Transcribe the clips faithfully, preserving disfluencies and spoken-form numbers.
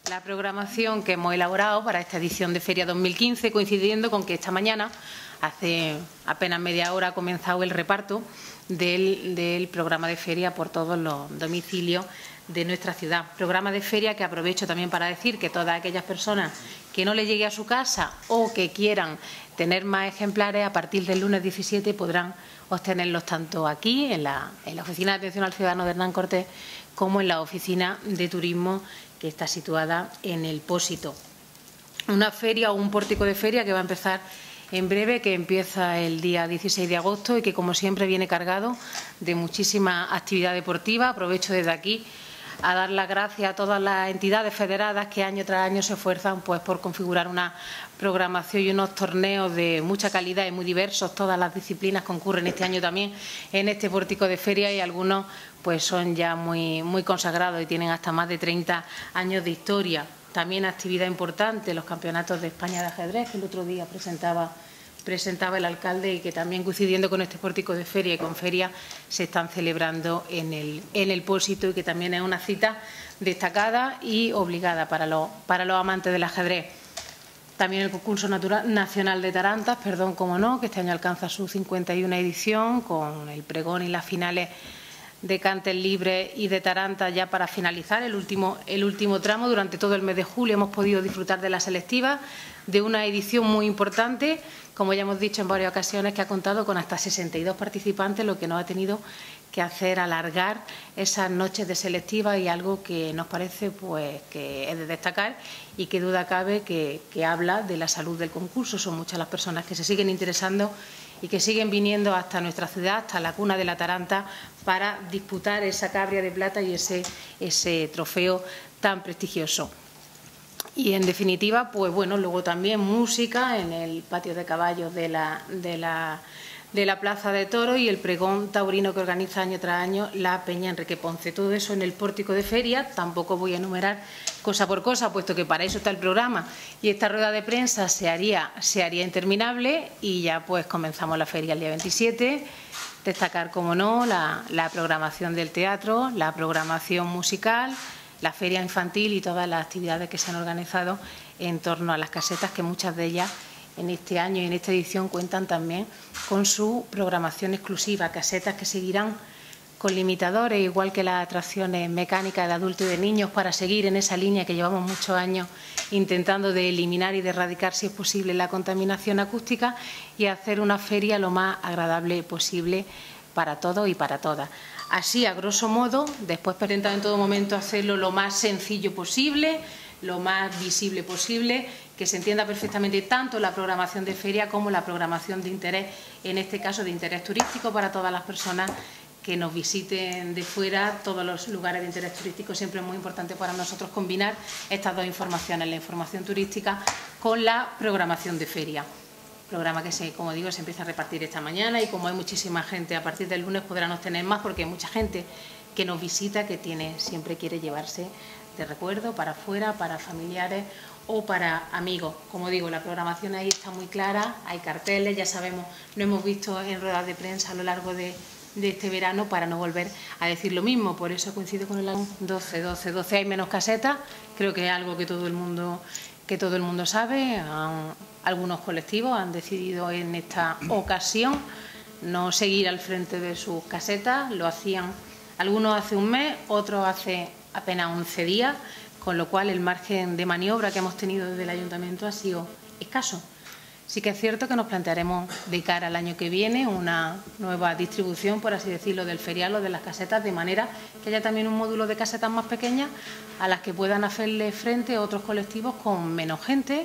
la programación que hemos elaborado para esta edición de Feria dos mil quince, coincidiendo con que esta mañana, hace apenas media hora, ha comenzado el reparto del, del programa de feria por todos los domicilios de nuestra ciudad. Programa de feria que aprovecho también para decir que todas aquellas personas que no le llegue a su casa o que quieran tener más ejemplares, a partir del lunes diecisiete podrán obtenerlos tanto aquí, en la, en la Oficina de Atención al Ciudadano de Hernán Cortés, como en la Oficina de Turismo que está situada en el Pósito. Una feria o un pórtico de feria que va a empezar en breve, que empieza el día dieciséis de agosto y que, como siempre, viene cargado de muchísima actividad deportiva. Aprovecho desde aquí a dar las gracias a todas las entidades federadas que año tras año se esfuerzan pues, por configurar una programación y unos torneos de mucha calidad y muy diversos. Todas las disciplinas concurren este año también en este pórtico de feria y algunos pues, son ya muy, muy consagrados y tienen hasta más de treinta años de historia. También actividad importante, los campeonatos de España de ajedrez, que el otro día presentaba presentaba el alcalde y que también, coincidiendo con este pórtico de feria y con feria, se están celebrando en el, en el Pósito y que también es una cita destacada y obligada para los, para los amantes del ajedrez. También el concurso natural, nacional de tarantas, perdón, como no, que este año alcanza su cincuenta y una edición, con el pregón y las finales de cantes libres y de tarantas ya para finalizar el último, el último tramo. Durante todo el mes de julio hemos podido disfrutar de la selectiva, de una edición muy importante, como ya hemos dicho en varias ocasiones, que ha contado con hasta sesenta y dos participantes, lo que nos ha tenido que hacer alargar esas noches de selectiva, y algo que nos parece pues que es de destacar y que duda cabe que, que habla de la salud del concurso. Son muchas las personas que se siguen interesando y que siguen viniendo hasta nuestra ciudad, hasta la cuna de la taranta, para disputar esa cabria de plata y ese, ese trofeo tan prestigioso. Y en definitiva, pues bueno, luego también música en el patio de caballos de la, de la, de la Plaza de Toros y el pregón taurino que organiza año tras año la Peña Enrique Ponce. Todo eso en el pórtico de feria. Tampoco voy a enumerar cosa por cosa, puesto que para eso está el programa y esta rueda de prensa se haría, se haría interminable, y ya pues comenzamos la feria el día veintisiete. Destacar, como no, la, la programación del teatro, la programación musical, la feria infantil y todas las actividades que se han organizado en torno a las casetas, que muchas de ellas en este año y en esta edición cuentan también con su programación exclusiva. Casetas que seguirán con limitadores, igual que las atracciones mecánicas de adultos y de niños, para seguir en esa línea que llevamos muchos años intentando de eliminar y de erradicar, si es posible, la contaminación acústica, y hacer una feria lo más agradable posible para todos y para todas. Así, a grosso modo, después pretendamos en todo momento hacerlo lo más sencillo posible, lo más visible posible, que se entienda perfectamente tanto la programación de feria como la programación de interés, en este caso de interés turístico, para todas las personas que nos visiten de fuera. Todos los lugares de interés turístico. Siempre es muy importante para nosotros combinar estas dos informaciones, la información turística con la programación de feria. Programa que, se, como digo, se empieza a repartir esta mañana, y como hay muchísima gente, a partir del lunes podrán obtener más, porque hay mucha gente que nos visita que tiene, siempre quiere llevarse de recuerdo para afuera, para familiares o para amigos. Como digo, la programación ahí está muy clara, hay carteles, ya sabemos, lo hemos visto en ruedas de prensa a lo largo de, de este verano, para no volver a decir lo mismo. Por eso coincido con el año doce, doce, doce, hay menos casetas, creo que es algo que todo el mundo... que todo el mundo sabe. Han, algunos colectivos han decidido en esta ocasión no seguir al frente de sus casetas. Lo hacían algunos hace un mes, otros hace apenas once días, con lo cual el margen de maniobra que hemos tenido desde el ayuntamiento ha sido escaso. Sí que es cierto que nos plantearemos de cara al año que viene una nueva distribución, por así decirlo, del ferial o de las casetas, de manera que haya también un módulo de casetas más pequeñas a las que puedan hacerle frente otros colectivos con menos gente,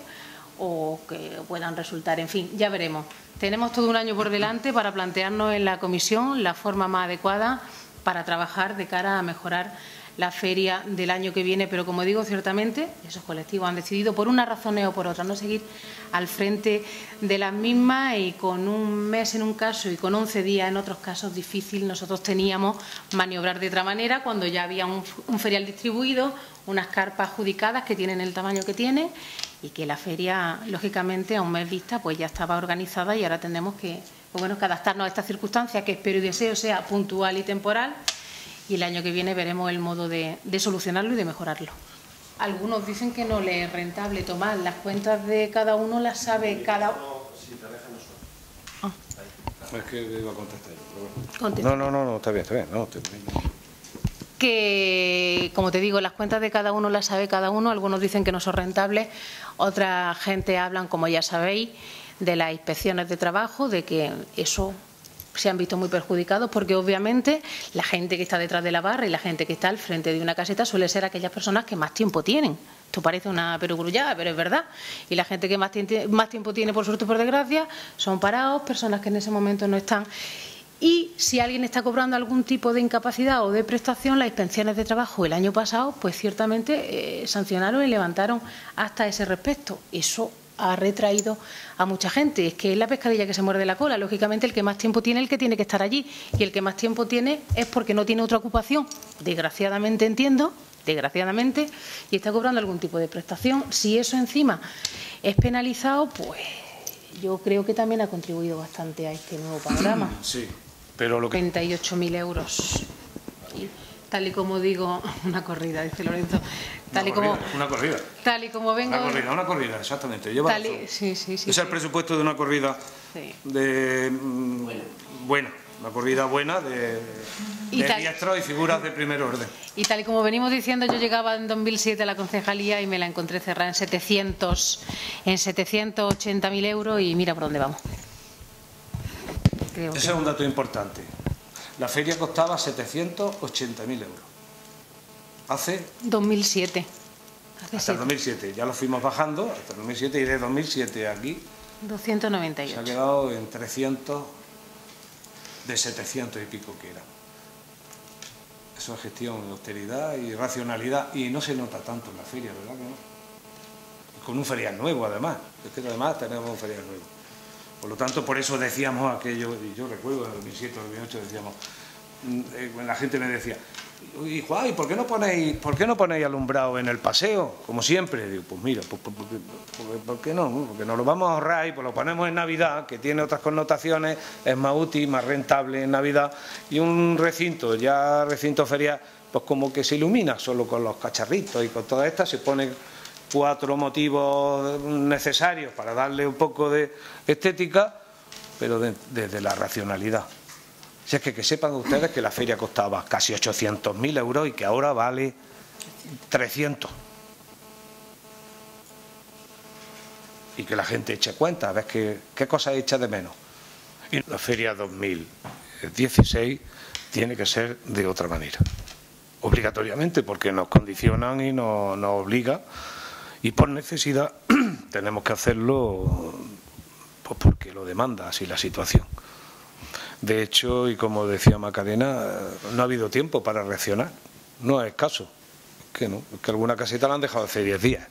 o que puedan resultar, en fin, ya veremos. Tenemos todo un año por delante para plantearnos en la comisión la forma más adecuada para trabajar de cara a mejorar la feria del año que viene, pero como digo, ciertamente esos colectivos han decidido, por unas razones o por otras, no seguir al frente de las mismas, y con un mes en un caso y con once días en otros casos difícil nosotros teníamos maniobrar de otra manera, cuando ya había un, un ferial distribuido, unas carpas adjudicadas que tienen el tamaño que tienen, y que la feria, lógicamente, a un mes vista, pues ya estaba organizada, y ahora tenemos que, pues bueno, que adaptarnos a estas circunstancias, que espero y deseo sea puntual y temporal, y el año que viene veremos el modo de, de solucionarlo y de mejorarlo. Algunos dicen que no le es rentable, Tomás. Las cuentas de cada uno las sabe cada uno. Ah. Es que iba a contestar yo, pero bueno. No, no, no, no, está bien, está bien. No, está bien. Que, como te digo, las cuentas de cada uno las sabe cada uno. Algunos dicen que no son rentables, otra gente hablan, como ya sabéis, de las inspecciones de trabajo, de que eso se han visto muy perjudicados, porque obviamente la gente que está detrás de la barra y la gente que está al frente de una caseta suele ser aquellas personas que más tiempo tienen. Esto parece una perogrullada, pero es verdad. Y la gente que más, más tiempo tiene, por suerte o por desgracia, son parados, personas que en ese momento no están. Y si alguien está cobrando algún tipo de incapacidad o de prestación, las inspecciones de trabajo el año pasado, pues ciertamente eh, sancionaron y levantaron hasta ese respecto. Eso ha retraído a mucha gente. Es que es la pescadilla que se muerde la cola. Lógicamente, el que más tiempo tiene, el que tiene que estar allí. Y el que más tiempo tiene es porque no tiene otra ocupación. Desgraciadamente, entiendo, desgraciadamente, y está cobrando algún tipo de prestación. Si eso encima es penalizado, pues yo creo que también ha contribuido bastante a este nuevo panorama. Sí, pero lo que... treinta y ocho mil euros. Y tal y como digo, una corrida, dice Lorenzo. Tal una, y como, corrida, una corrida. Tal y como vengo... Una corrida, una corrida, exactamente. Lleva tal y, sí, sí, sí, es sí. el presupuesto de una corrida sí. de mm, buena. buena, una corrida buena de, y de tal, diestros y figuras de primer orden. Y tal y como venimos diciendo, yo llegaba en dos mil siete a la concejalía y me la encontré cerrada en setecientos, en setecientos ochenta mil euros y mira por dónde vamos. Creo Ese que... es un dato importante. La feria costaba setecientos ochenta mil euros. Hace... dos mil siete. Hace hasta siete. el dos mil siete. Ya lo fuimos bajando hasta el dos mil siete y de dos mil siete aquí... doscientos noventa y ocho. Se ha quedado en trescientos de setecientos y pico que era. Eso es gestión, austeridad y racionalidad. Y no se nota tanto en la feria, ¿verdad que no? Y con un ferial nuevo, además. Es que además tenemos un ferial nuevo. Por lo tanto, por eso decíamos aquello, y yo recuerdo en el dos mil siete o dos mil ocho decíamos, eh, la gente me decía, y Juan, ¿por qué no ponéis, por qué no ponéis alumbrado en el paseo? Como siempre. Digo, pues mira, pues, pues, pues, pues, ¿por qué no? Porque nos lo vamos a ahorrar y pues lo ponemos en Navidad, que tiene otras connotaciones, es más útil, más rentable en Navidad, y un recinto, ya recinto ferial, pues como que se ilumina solo con los cacharritos y con todas estas, se ponen cuatro motivos necesarios para darle un poco de estética, pero de, desde la racionalidad. Si es que, que sepan ustedes que la feria costaba casi ochocientos mil euros y que ahora vale trescientos. Y que la gente eche cuenta, a ver qué, qué cosa echa de menos. Y la feria dos mil dieciséis tiene que ser de otra manera. Obligatoriamente, porque nos condicionan y nos, nos obliga. Y por necesidad tenemos que hacerlo pues porque lo demanda así la situación. De hecho, y como decía Macarena, no ha habido tiempo para reaccionar. No es caso. Es que no, es que alguna caseta la han dejado hace diez días.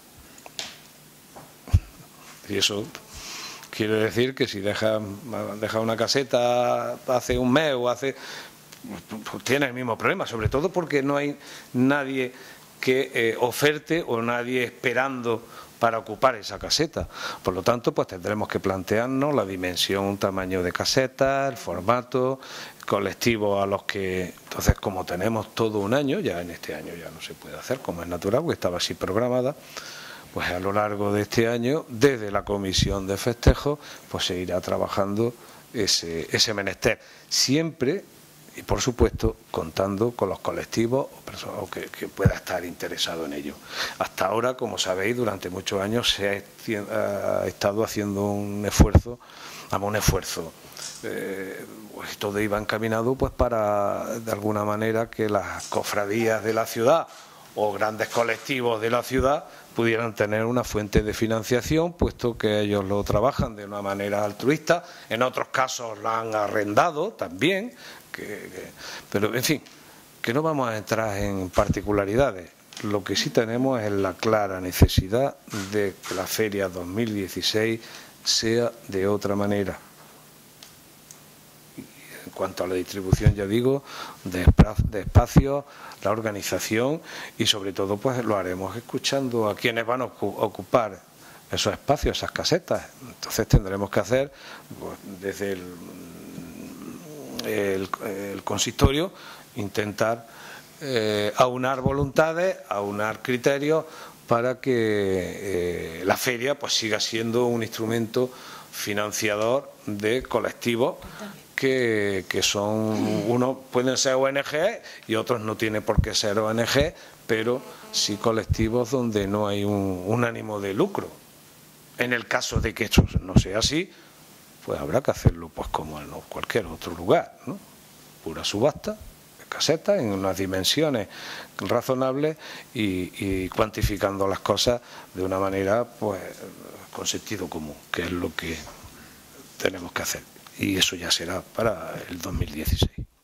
Y eso quiere decir que si dejas deja una caseta hace un mes o hace... pues tiene el mismo problema, sobre todo porque no hay nadie que eh, oferte o nadie esperando para ocupar esa caseta. Por lo tanto, pues tendremos que plantearnos la dimensión, tamaño de caseta, el formato, colectivos a los que, entonces como tenemos todo un año, ya en este año ya no se puede hacer, como es natural, porque estaba así programada, pues a lo largo de este año, desde la comisión de festejos, pues se irá trabajando ese, ese menester. Siempre, y por supuesto, contando con los colectivos o personas que, que pueda estar interesado en ello. Hasta ahora, como sabéis, durante muchos años se ha, ha estado haciendo un esfuerzo, vamos, un esfuerzo. Eh, pues todo iba encaminado pues para, de alguna manera, que las cofradías de la ciudad o grandes colectivos de la ciudad pudieran tener una fuente de financiación, puesto que ellos lo trabajan de una manera altruista, en otros casos la han arrendado también, que, que, pero en fin, que no vamos a entrar en particularidades. Lo que sí tenemos es la clara necesidad de que la Feria dos mil dieciséis sea de otra manera. En cuanto a la distribución, ya digo, de, de espacios, la organización y sobre todo pues lo haremos escuchando a quienes van a ocupar esos espacios, esas casetas. Entonces tendremos que hacer pues, desde el, el, el consistorio intentar eh, aunar voluntades, aunar criterios para que eh, la feria pues siga siendo un instrumento financiador de colectivos que, que son, unos pueden ser O N G y otros no tienen por qué ser O N G, pero sí colectivos donde no hay un, un ánimo de lucro. En el caso de que esto no sea así, pues habrá que hacerlo pues como en cualquier otro lugar, ¿no? Pura subasta, casetas, en unas dimensiones razonables y, y cuantificando las cosas de una manera pues con sentido común, que es lo que tenemos que hacer. Y eso ya será para el dos mil dieciséis.